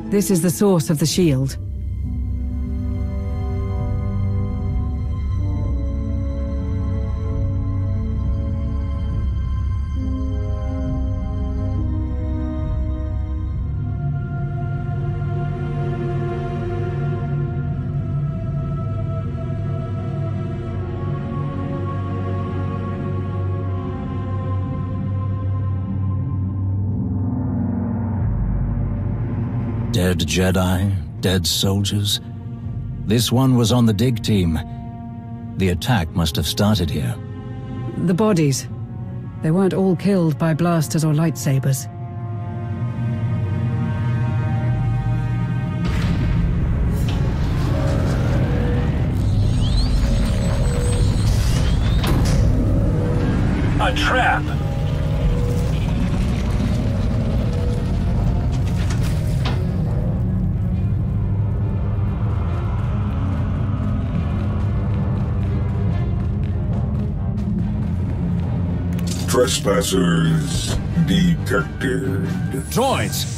This is the source of the shield. Dead Jedi, dead soldiers. This one was on the dig team. The attack must have started here. The bodies. They weren't all killed by blasters or lightsabers. A trap! Trespassers detected. Droids!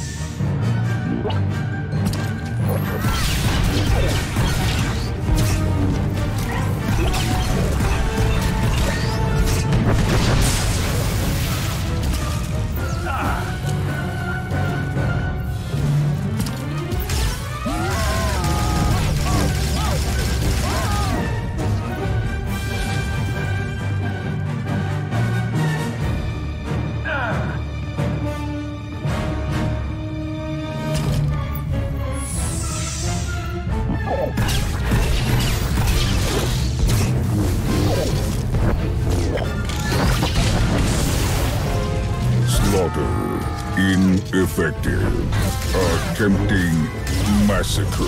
Ineffective. Attempting massacre.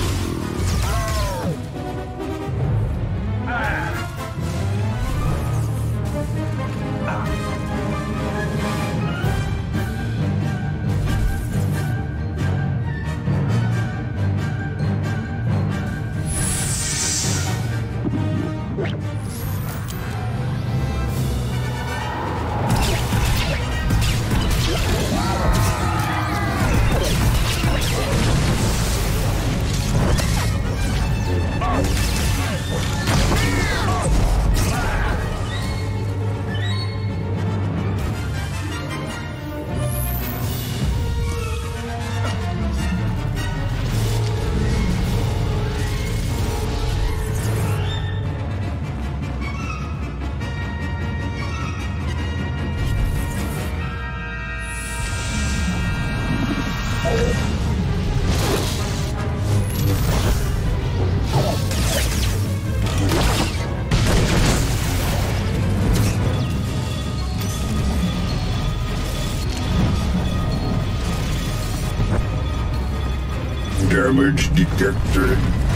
Damage detected.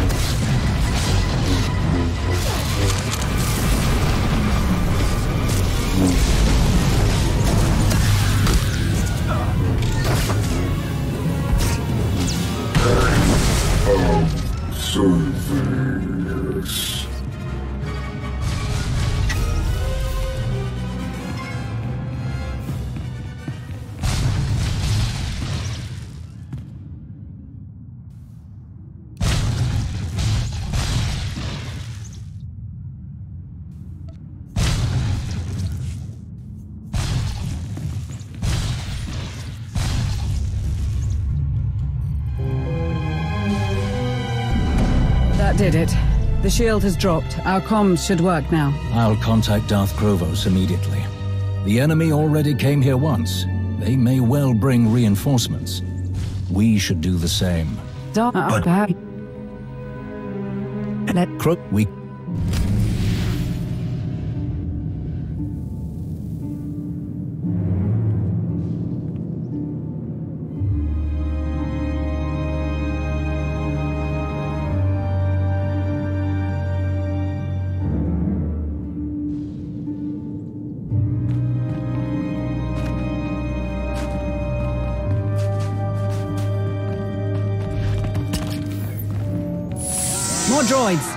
Service. That did it. The shield has dropped. Our comms should work now. I'll contact Darth Krovos immediately. The enemy already came here once. They may well bring reinforcements. We should do the same. We... More droids!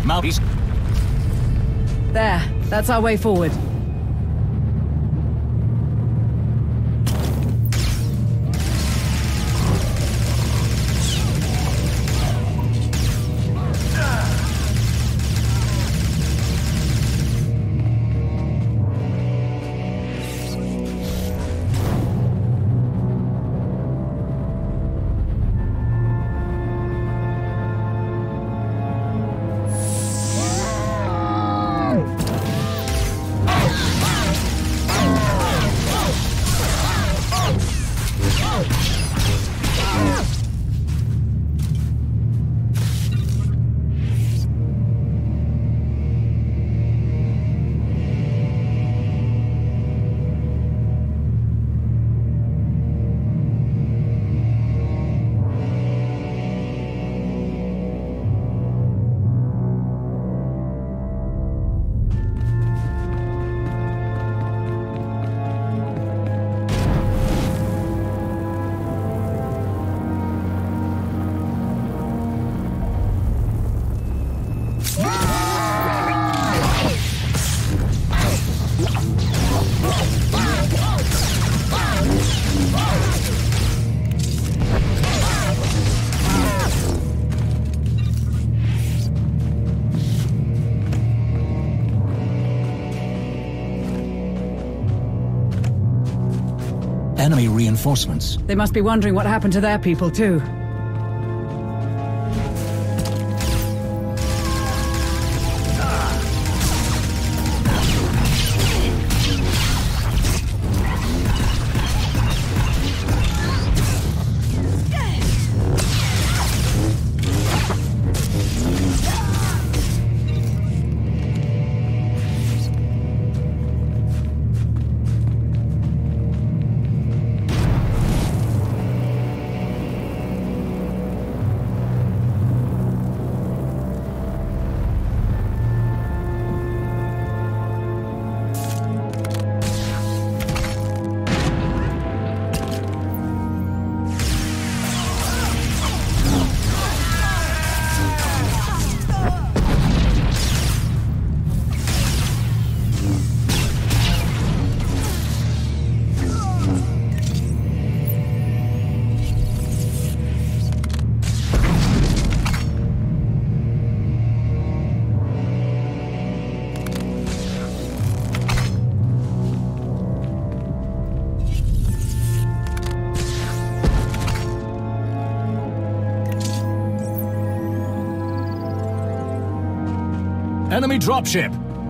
Mount East. There, that's our way forward. Enemy reinforcements. They must be wondering what happened to their people, too. Enemy dropship!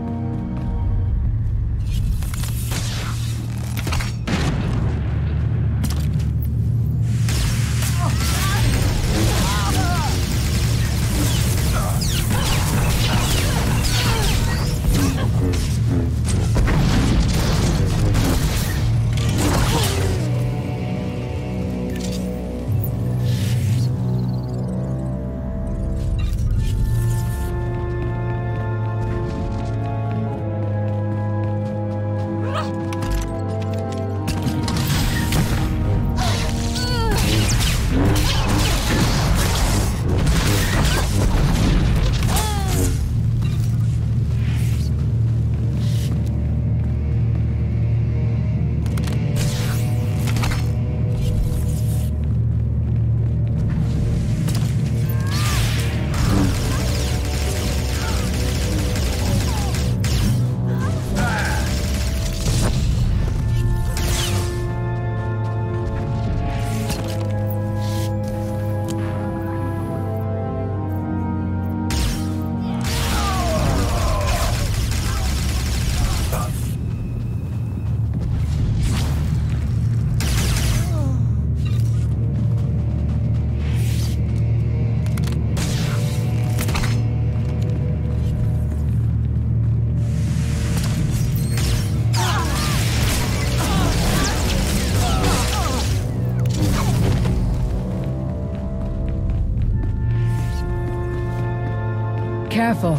Careful.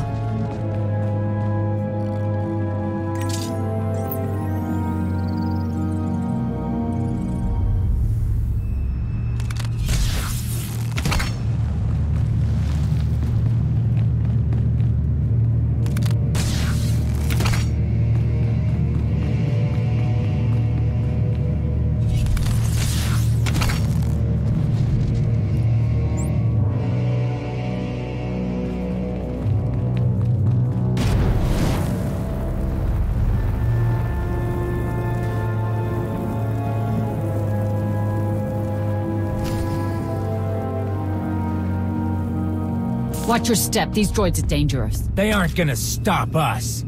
Watch your step. These droids are dangerous. They aren't gonna stop us.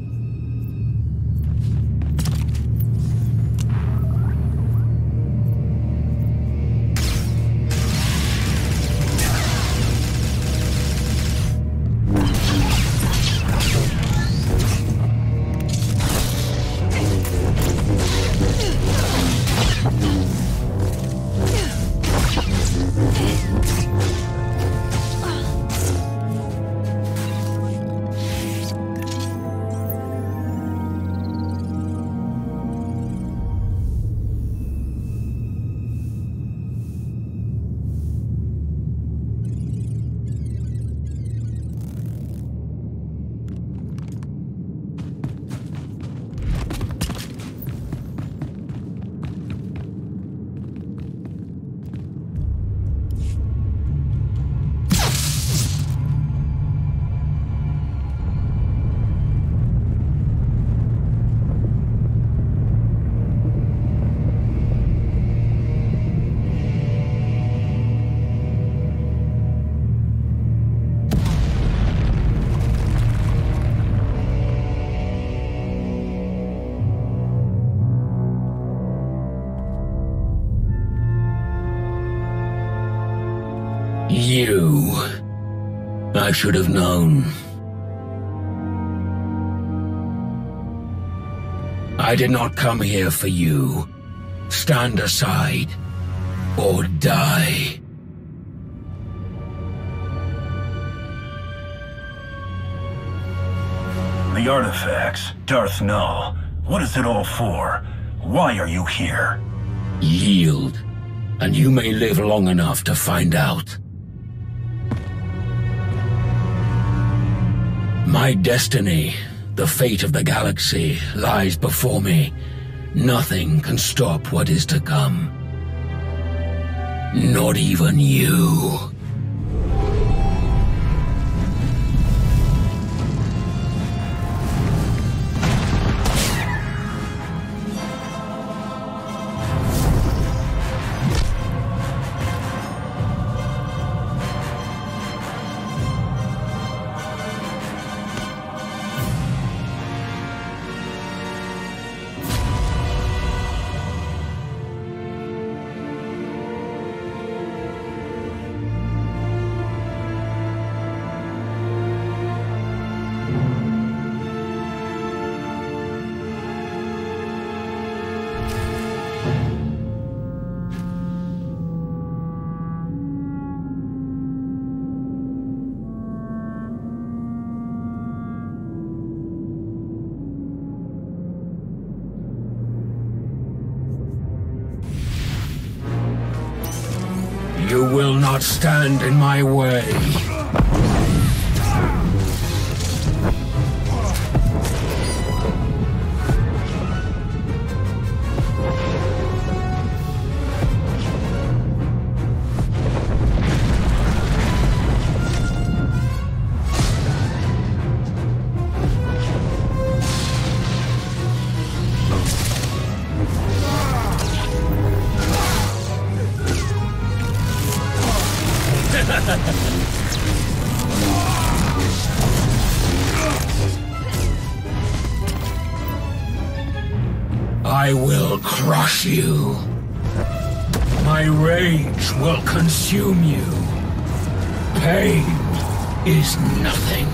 You. I should have known. I did not come here for you. Stand aside, or die. The artifacts, Darth Null. What is it all for? Why are you here? Yield, and you may live long enough to find out. My destiny, the fate of the galaxy, lies before me. Nothing can stop what is to come. Not even you. You will not stand in my way. I will crush you. My rage will consume you. Pain is nothing.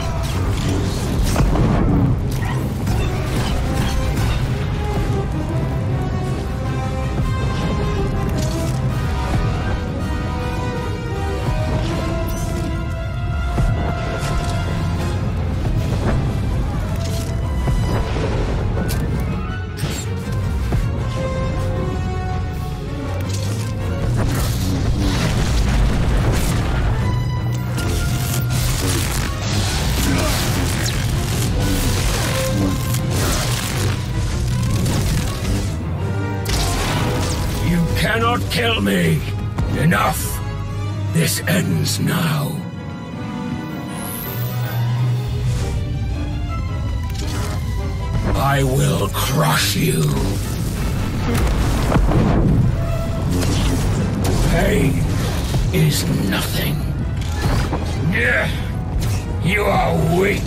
Cannot kill me! Enough! This ends now. I will crush you. Pain is nothing. You are weak.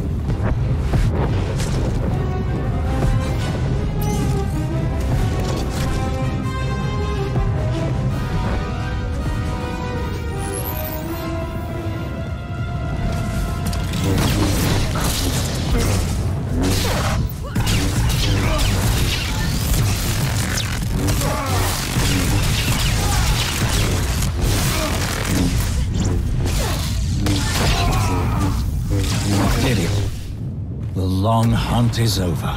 The long hunt is over.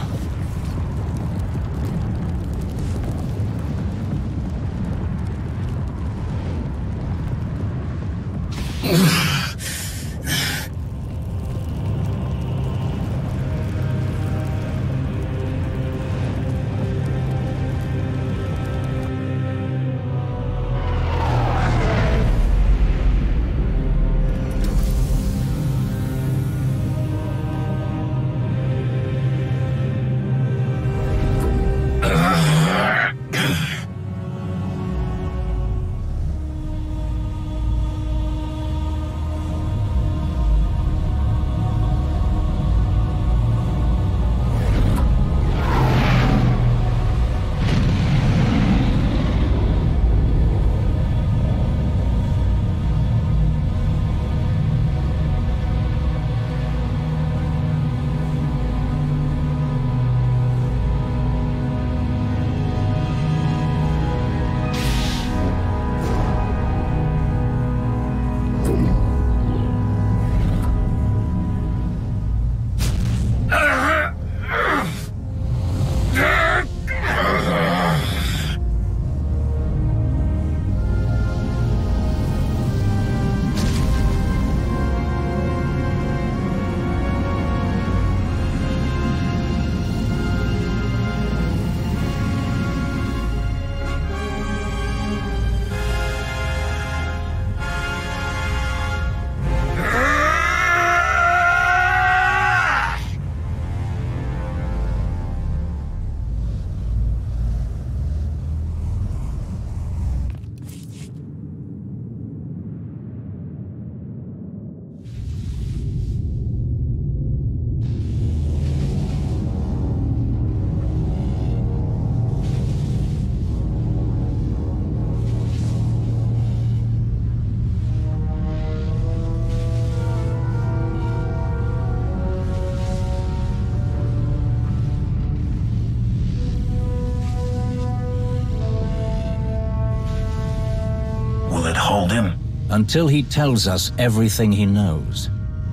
Hold him? Until he tells us everything he knows.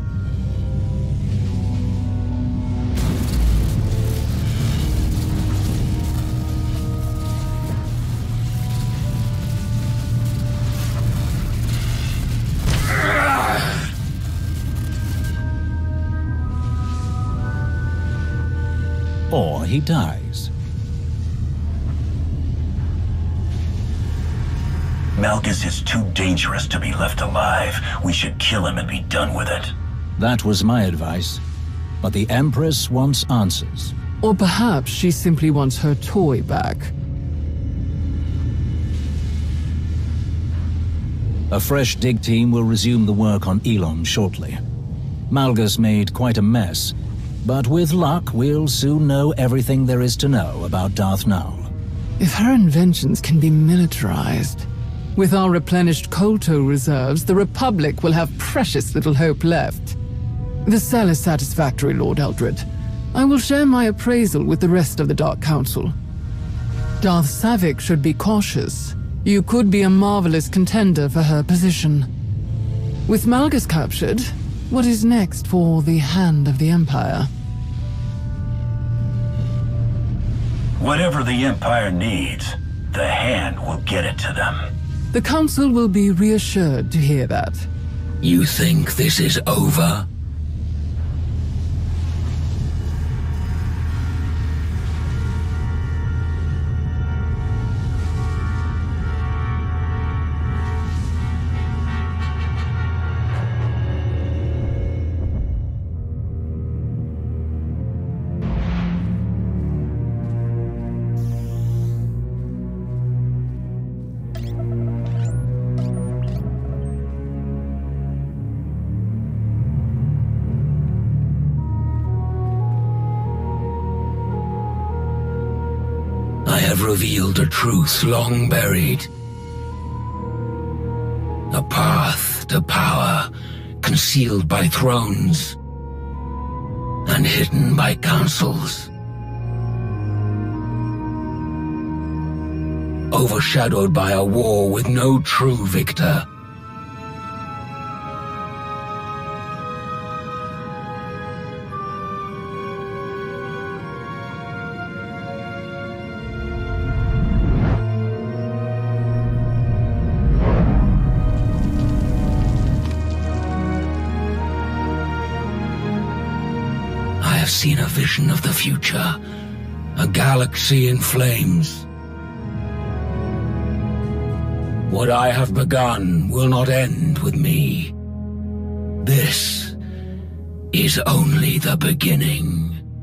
Or he dies. Malgus is too dangerous to be left alive. We should kill him and be done with it. That was my advice. But the Empress wants answers. Or perhaps she simply wants her toy back. A fresh dig team will resume the work on Elon shortly. Malgus made quite a mess, but with luck we'll soon know everything there is to know about Darth Nul. If her inventions can be militarized, with our replenished Kolto reserves, the Republic will have precious little hope left. The cell is satisfactory, Lord Eldred. I will share my appraisal with the rest of the Dark Council. Darth Savik should be cautious. You could be a marvelous contender for her position. With Malgus captured, what is next for the Hand of the Empire? Whatever the Empire needs, the Hand will get it to them. The Council will be reassured to hear that. You think this is over? have revealed a truth long buried. A path to power concealed by thrones and hidden by councils. Overshadowed by a war with no true victor. I have seen a vision of the future, a galaxy in flames. What I have begun will not end with me. This is only the beginning.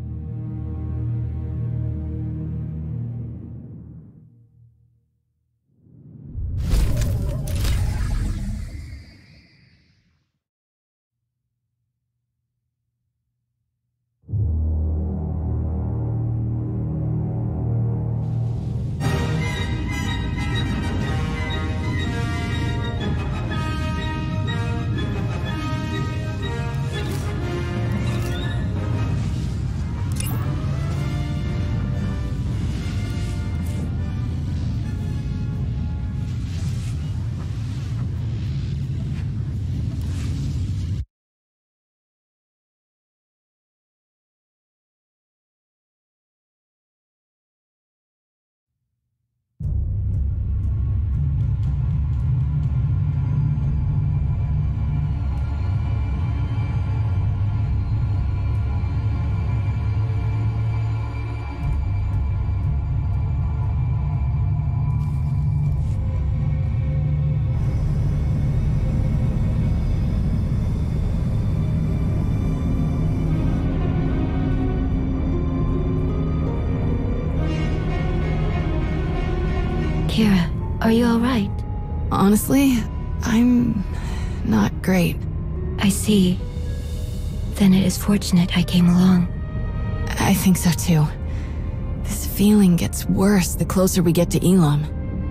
Kira, are you alright? Honestly, I'm not great. I see. Then it is fortunate I came along. I think so too. This feeling gets worse the closer we get to Elam.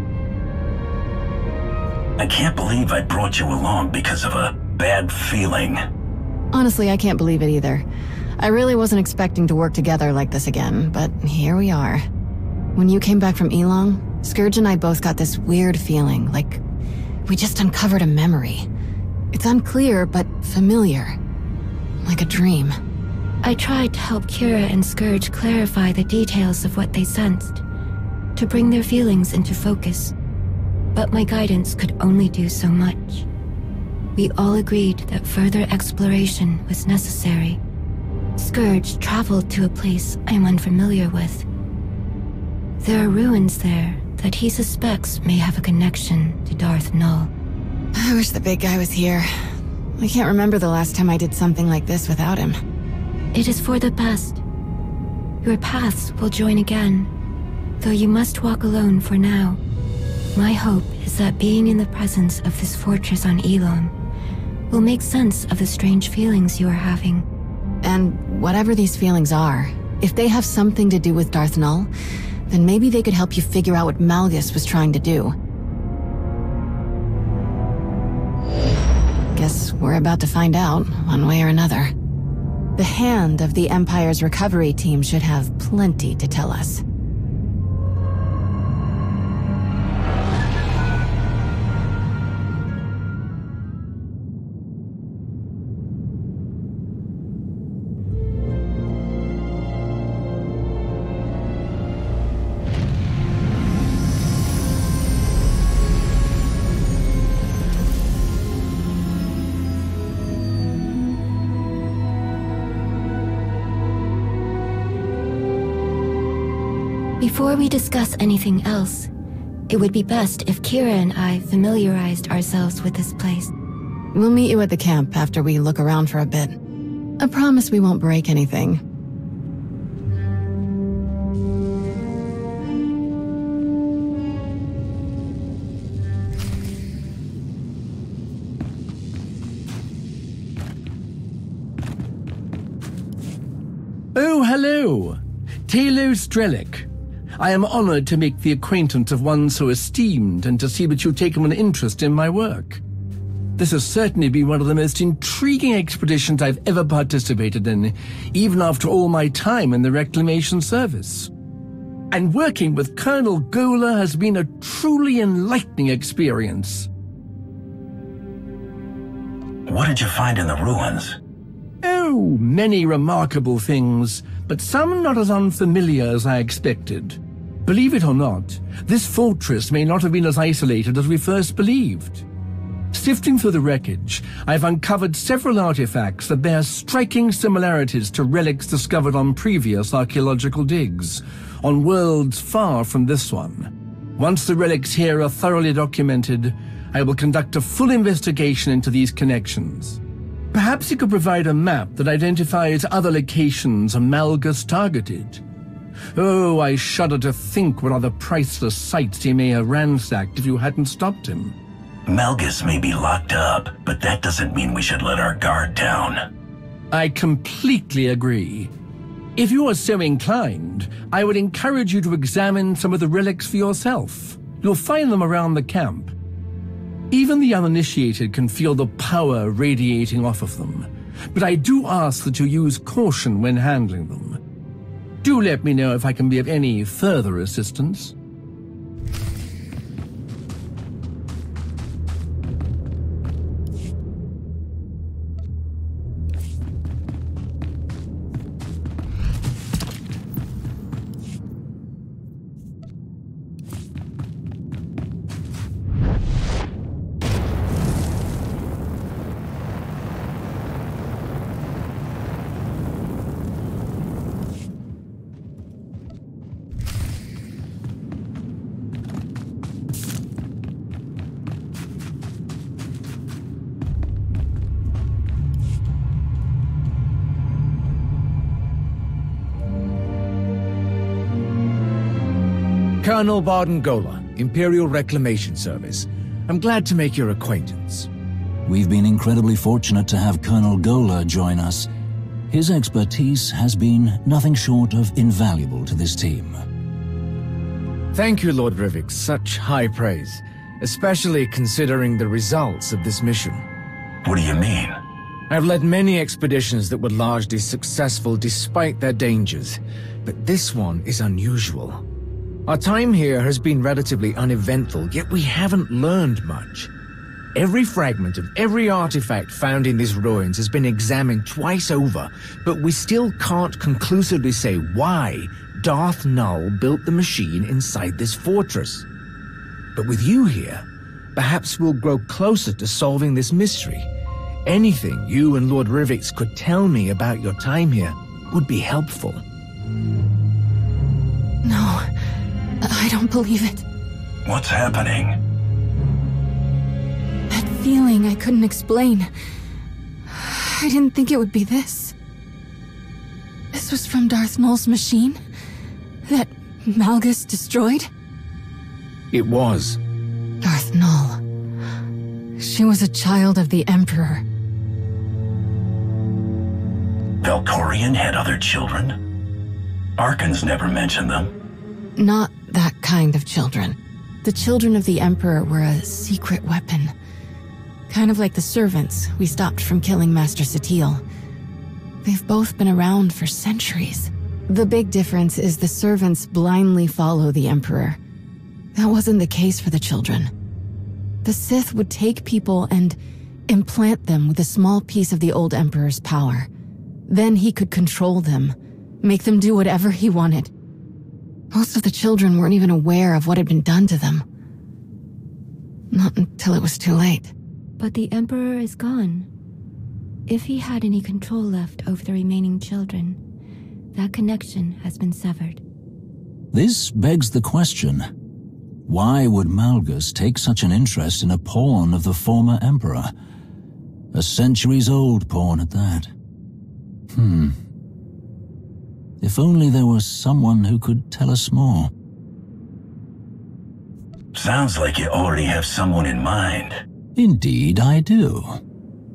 I can't believe I brought you along because of a bad feeling. Honestly, I can't believe it either. I really wasn't expecting to work together like this again, but here we are. When you came back from Elam, Scourge and I both got this weird feeling, like we just uncovered a memory. It's unclear, but familiar. Like a dream. I tried to help Kira and Scourge clarify the details of what they sensed, to bring their feelings into focus. But my guidance could only do so much. We all agreed that further exploration was necessary. Scourge traveled to a place I'm unfamiliar with. There are ruins there that he suspects may have a connection to Darth Nul. I wish the big guy was here. I can't remember the last time I did something like this without him. It is for the best. Your paths will join again, though you must walk alone for now. My hope is that being in the presence of this fortress on Elam will make sense of the strange feelings you are having. And whatever these feelings are, if they have something to do with Darth Nul, then maybe they could help you figure out what Malgus was trying to do. Guess we're about to find out, one way or another. The hand of the Empire's recovery team should have plenty to tell us. Before we discuss anything else, it would be best if Kira and I familiarized ourselves with this place. We'll meet you at the camp after we look around for a bit. I promise we won't break anything. Oh, hello! Telu Strelic. I am honored to make the acquaintance of one so esteemed and to see that you've taken an interest in my work. This has certainly been one of the most intriguing expeditions I've ever participated in, even after all my time in the Reclamation Service. And working with Colonel Gola has been a truly enlightening experience. What did you find in the ruins? Oh, many remarkable things, but some not as unfamiliar as I expected. Believe it or not, this fortress may not have been as isolated as we first believed. Sifting through the wreckage, I've uncovered several artifacts that bear striking similarities to relics discovered on previous archaeological digs, on worlds far from this one. Once the relics here are thoroughly documented, I will conduct a full investigation into these connections. Perhaps you could provide a map that identifies other locations Malgus targeted. Oh, I shudder to think what other priceless sites he may have ransacked if you hadn't stopped him. Malgus may be locked up, but that doesn't mean we should let our guard down. I completely agree. If you are so inclined, I would encourage you to examine some of the relics for yourself. You'll find them around the camp. Even the uninitiated can feel the power radiating off of them, but I do ask that you use caution when handling them. Do let me know if I can be of any further assistance. Colonel Barden Gola, Imperial Reclamation Service. I'm glad to make your acquaintance. We've been incredibly fortunate to have Colonel Gola join us. His expertise has been nothing short of invaluable to this team. Thank you, Lord Rivik. Such high praise, especially considering the results of this mission. What do you mean? I've led many expeditions that were largely successful despite their dangers, but this one is unusual. Our time here has been relatively uneventful, yet we haven't learned much. Every fragment of every artifact found in these ruins has been examined twice over, but we still can't conclusively say why Darth Null built the machine inside this fortress. But with you here, perhaps we'll grow closer to solving this mystery. Anything you and Lord Rivik could tell me about your time here would be helpful. No, I don't believe it. What's happening? That feeling I couldn't explain. I didn't think it would be this. This was from Darth Null's machine? That Malgus destroyed? It was. Darth Null. She was a child of the Emperor. Valkorion had other children? Archons never mentioned them. Not that kind of children. The children of the Emperor were a secret weapon. Kind of like the servants we stopped from killing Master Satele. They've both been around for centuries. The big difference is the servants blindly follow the Emperor. That wasn't the case for the children. The Sith would take people and implant them with a small piece of the old Emperor's power. Then he could control them, make them do whatever he wanted. Most of the children weren't even aware of what had been done to them. Not until it was too late. But the Emperor is gone. If he had any control left over the remaining children, that connection has been severed. This begs the question, why would Malgus take such an interest in a pawn of the former Emperor? A centuries-old pawn at that. If only there was someone who could tell us more. Sounds like you already have someone in mind. Indeed, I do.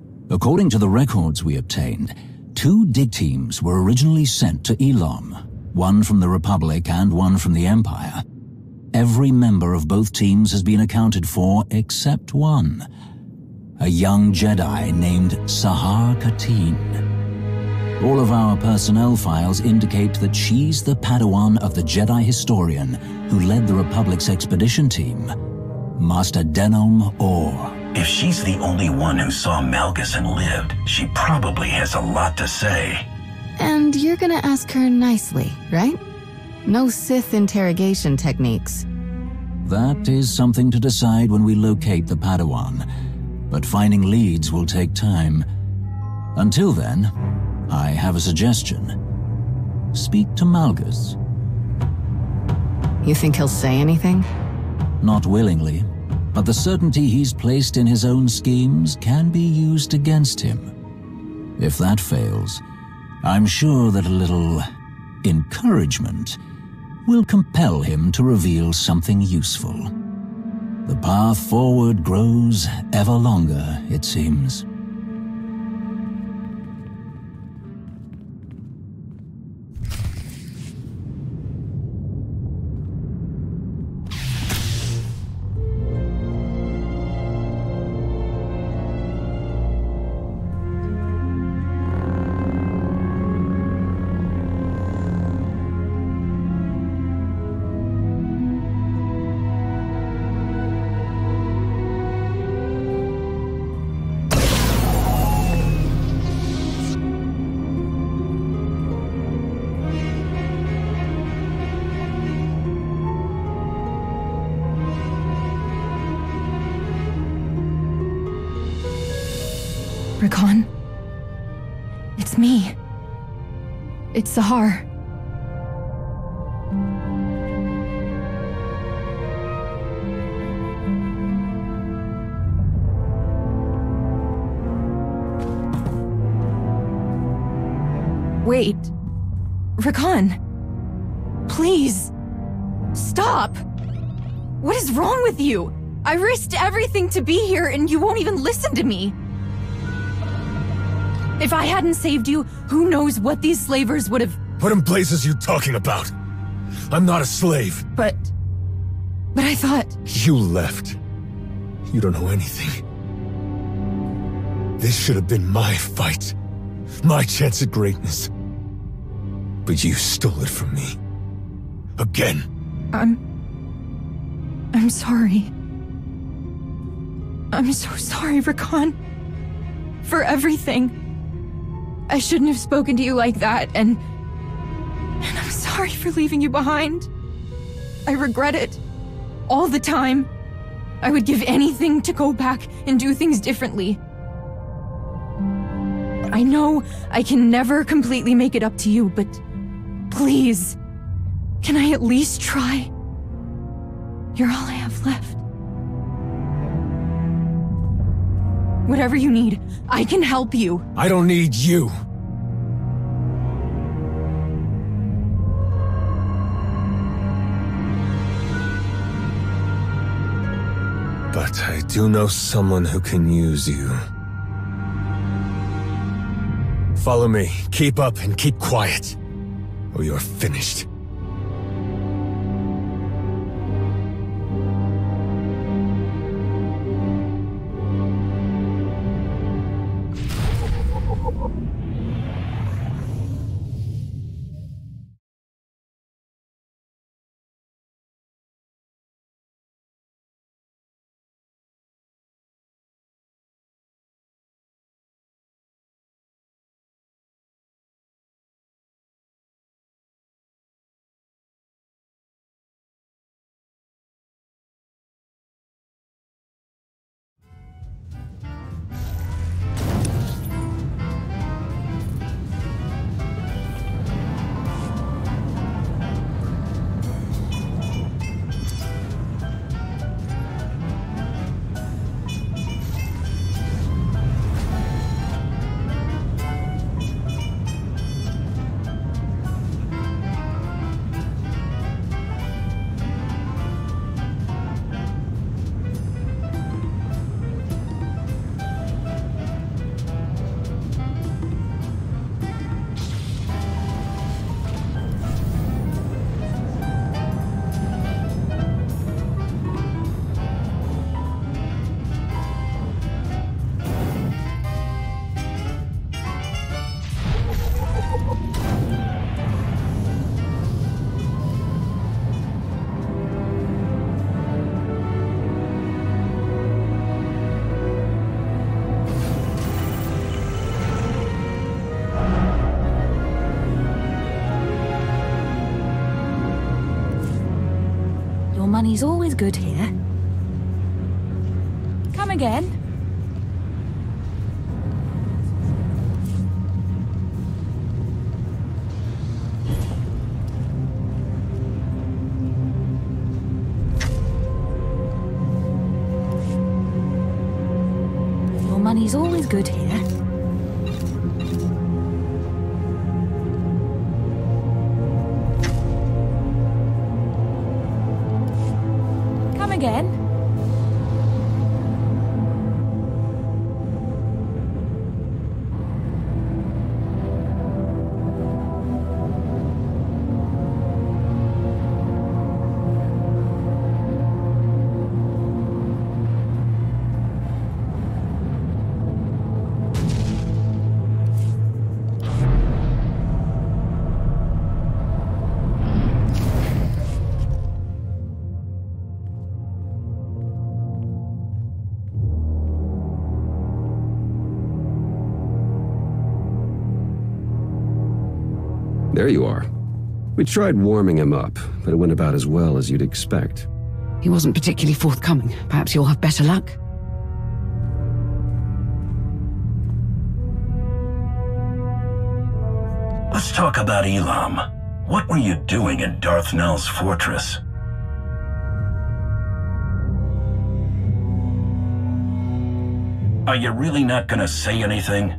According to the records we obtained, 2 dig teams were originally sent to Elam. one from the Republic and one from the Empire. Every member of both teams has been accounted for except one, a young Jedi named Sahar Katin. All of our personnel files indicate that she's the Padawan of the Jedi historian who led the Republic's expedition team, Master Denom Orr. If she's the only one who saw Malgus and lived, she probably has a lot to say. And you're gonna ask her nicely, right? No Sith interrogation techniques. That is something to decide when we locate the Padawan, but finding leads will take time. Until then, I have a suggestion. Speak to Malgus. You think he'll say anything? Not willingly, but the certainty he's placed in his own schemes can be used against him. If that fails, I'm sure that a little encouragement will compel him to reveal something useful. The path forward grows ever longer, it seems. Rakan, it's me. It's Sahar. Wait. Rakan. Please. Stop. What is wrong with you? I risked everything to be here and you won't even listen to me. If I hadn't saved you, who knows what these slavers would have... What in blazes you talking about? I'm not a slave. But I thought... You left. You don't know anything. This should have been my fight. My chance at greatness. But you stole it from me. Again. I'm sorry. I'm so sorry, Rakan. For everything. I shouldn't have spoken to you like that, and I'm sorry for leaving you behind. I regret it. All the time. I would give anything to go back and do things differently. I know I can never completely make it up to you, but please, can I at least try? You're all I have left. Whatever you need, I can help you. I don't need you. But I do know someone who can use you. Follow me. Keep up and keep quiet, or you're finished. Your money's always good here. Come again? Your money's always good here. Come again? There you are. We tried warming him up, but it went about as well as you'd expect. He wasn't particularly forthcoming. Perhaps you'll have better luck. Let's talk about Elam. What were you doing in Darth Nal's fortress? Are you really not gonna say anything?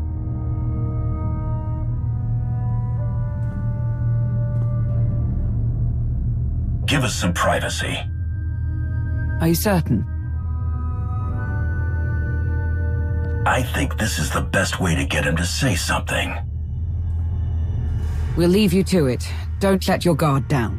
Give us some privacy. Are you certain? I think this is the best way to get him to say something. We'll leave you to it. Don't let your guard down.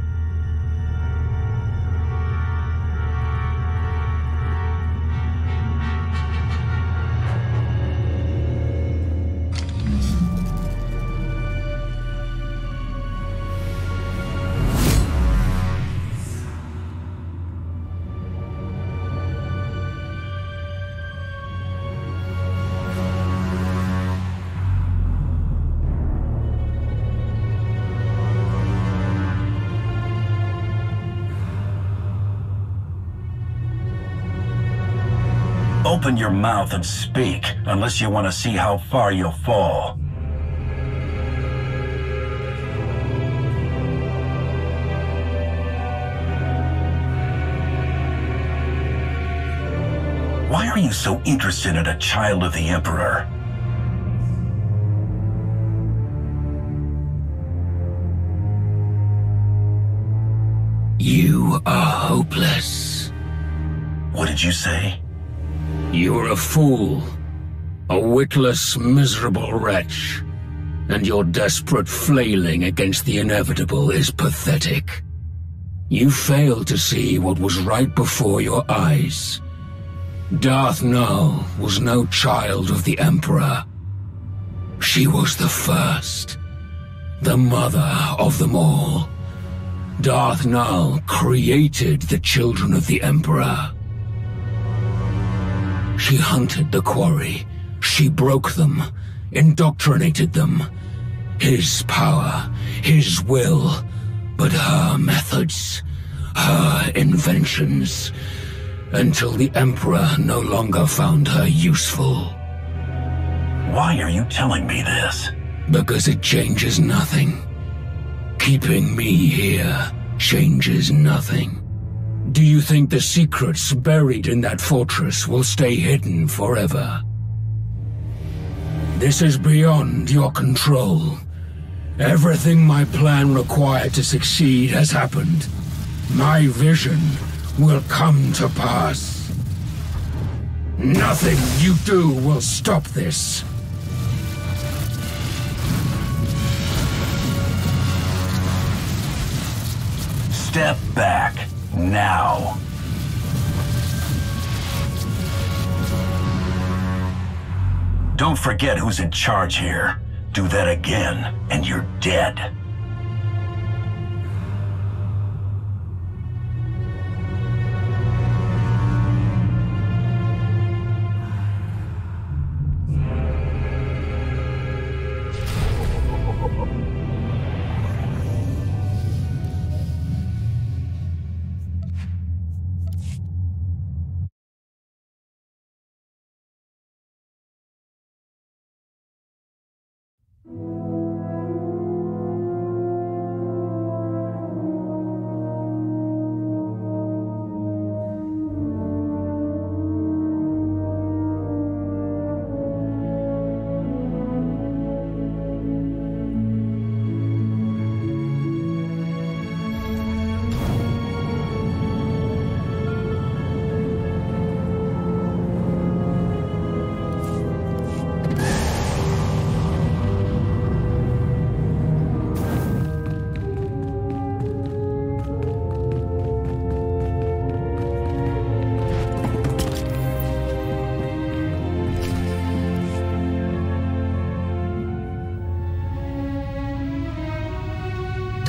Open your mouth and speak, unless you want to see how far you'll fall. Why are you so interested in a child of the Emperor? You are hopeless. What did you say? You're a fool, a witless, miserable wretch, and your desperate flailing against the inevitable is pathetic. You failed to see what was right before your eyes. Darth Nal was no child of the Emperor. She was the first, the mother of them all. Darth Nal created the children of the Emperor. She hunted the quarry. She broke them, indoctrinated them. His power, his will, but her methods, her inventions, until the Emperor no longer found her useful. Why are you telling me this? Because it changes nothing. Keeping me here changes nothing. Do you think the secrets buried in that fortress will stay hidden forever? This is beyond your control. Everything my plan required to succeed has happened. My vision will come to pass. Nothing you do will stop this. Step back. Now. Don't forget who's in charge here. Do that again, and you're dead.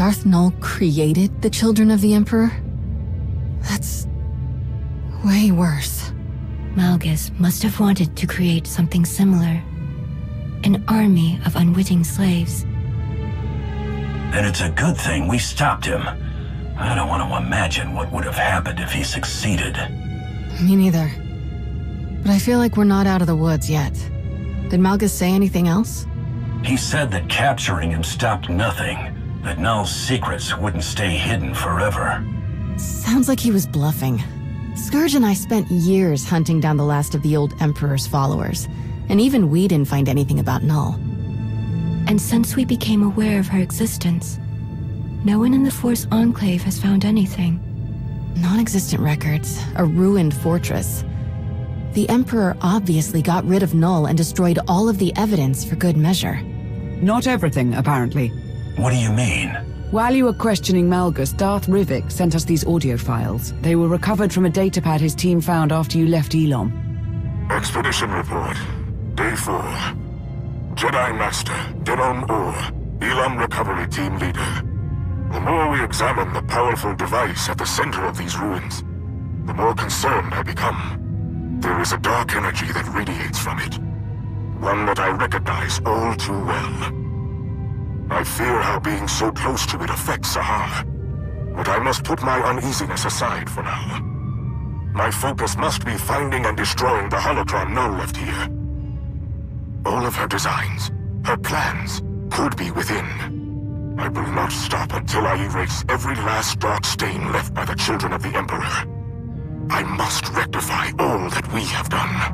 Darth Nul created the Children of the Emperor? That's way worse. Malgus must have wanted to create something similar. An army of unwitting slaves. And it's a good thing we stopped him. I don't want to imagine what would have happened if he succeeded. Me neither. But I feel like we're not out of the woods yet. Did Malgus say anything else? He said that capturing him stopped nothing, that Null's secrets wouldn't stay hidden forever. Sounds like he was bluffing. Scourge and I spent years hunting down the last of the old Emperor's followers, and even we didn't find anything about Null. And since we became aware of her existence, no one in the Force Enclave has found anything. Non-existent records, a ruined fortress. The Emperor obviously got rid of Null and destroyed all of the evidence for good measure. Not everything, apparently. What do you mean? While you were questioning Malgus, Darth Rivik sent us these audio files. They were recovered from a datapad his team found after you left Elon. Expedition report. Day 4. Jedi Master, Denon Or, Elam Recovery Team Leader. The more we examine the powerful device at the center of these ruins, the more concerned I become. There is a dark energy that radiates from it. One that I recognize all too well. I fear how being so close to it affects Sahar. But I must put my uneasiness aside for now. My focus must be finding and destroying the holocron Null left here. All of her designs, her plans, could be within. I will not stop until I erase every last dark stain left by the Children of the Emperor. I must rectify all that we have done.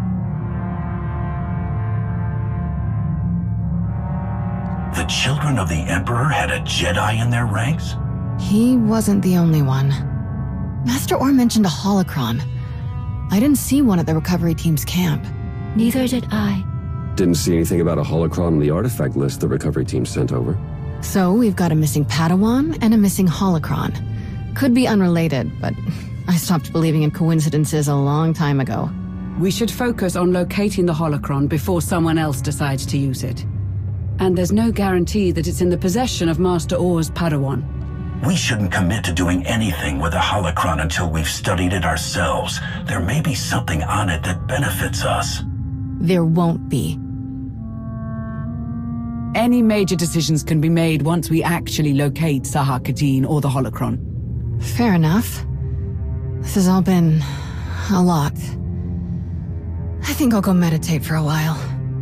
The Children of the Emperor had a Jedi in their ranks? He wasn't the only one. Master Orr mentioned a holocron. I didn't see one at the recovery team's camp. Neither did I. Didn't see anything about a holocron on the artifact list the recovery team sent over. So we've got a missing Padawan and a missing holocron. Could be unrelated, but I stopped believing in coincidences a long time ago. We should focus on locating the holocron before someone else decides to use it. And there's no guarantee that it's in the possession of Master Orr's Padawan. We shouldn't commit to doing anything with a holocron until we've studied it ourselves. There may be something on it that benefits us. There won't be. Any major decisions can be made once we actually locate Sahar Katin or the holocron. Fair enough. This has all been a lot. I think I'll go meditate for a while.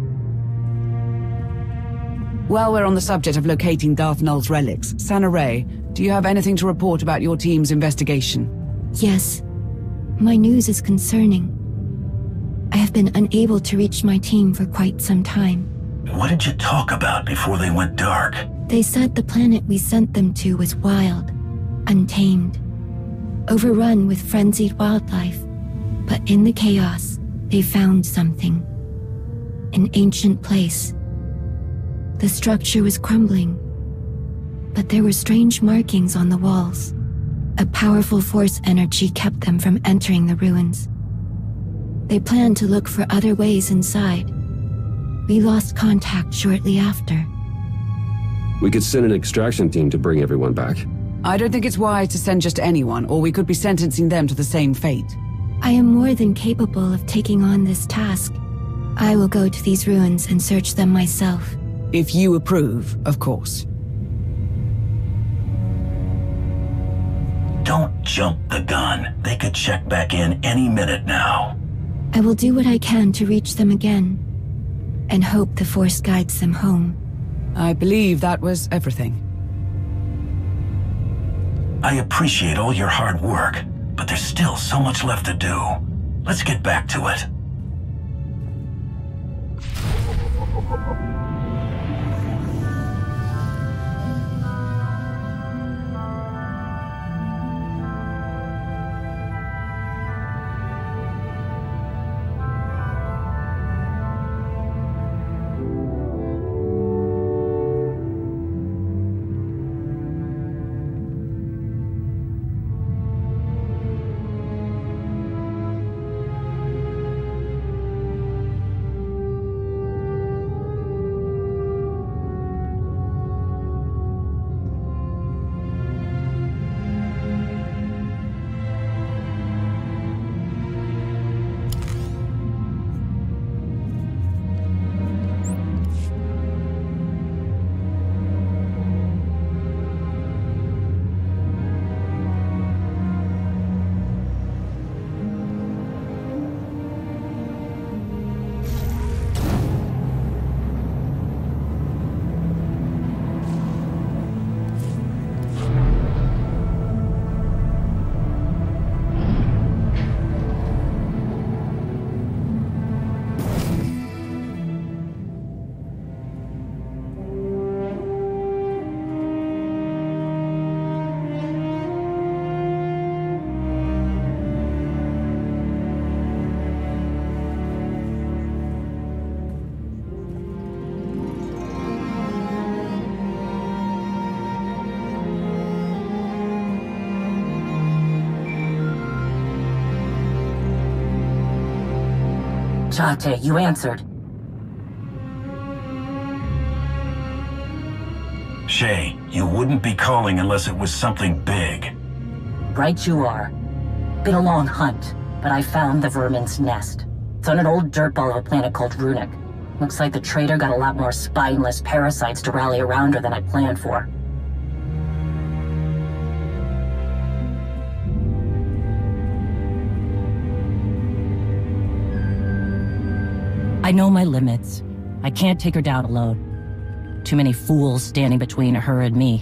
While we're on the subject of locating Darth Nul's relics, Sana Ray, do you have anything to report about your team's investigation? Yes. My news is concerning. I have been unable to reach my team for quite some time. What did you talk about before they went dark? They said the planet we sent them to was wild, untamed, overrun with frenzied wildlife. But in the chaos, they found something. An ancient place. The structure was crumbling, but there were strange markings on the walls. A powerful force energy kept them from entering the ruins. They planned to look for other ways inside. We lost contact shortly after. We could send an extraction team to bring everyone back. I don't think it's wise to send just anyone, or we could be sentencing them to the same fate. I am more than capable of taking on this task. I will go to these ruins and search them myself. If you approve, of course. Don't jump the gun. They could check back in any minute now. I will do what I can to reach them again, and hope the Force guides them home. I believe that was everything. I appreciate all your hard work, but there's still so much left to do. Let's get back to it. Jate, you answered. Shay, you wouldn't be calling unless it was something big. Right you are. Been a long hunt, but I found the vermin's nest. It's on an old dirtball of a planet called Runic. Looks like the traitor got a lot more spineless parasites to rally around her than I planned for. I know my limits. I can't take her down alone. Too many fools standing between her and me.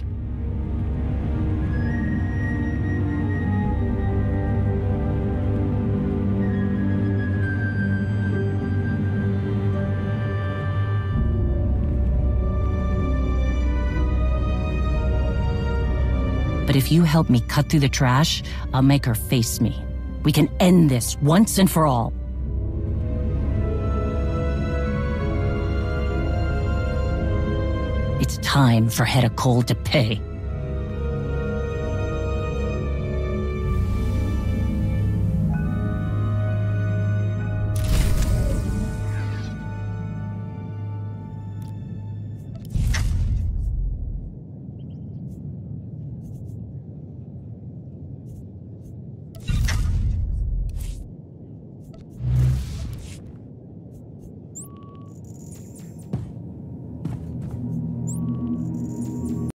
But if you help me cut through the trash, I'll make her face me. We can end this once and for all. It's time for Hedda Cole to pay.